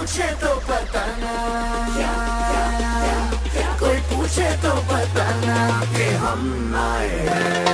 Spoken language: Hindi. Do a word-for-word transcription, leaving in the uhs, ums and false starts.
पूछे तो बताना, कोई पूछे तो बताना कि हम आए हैं।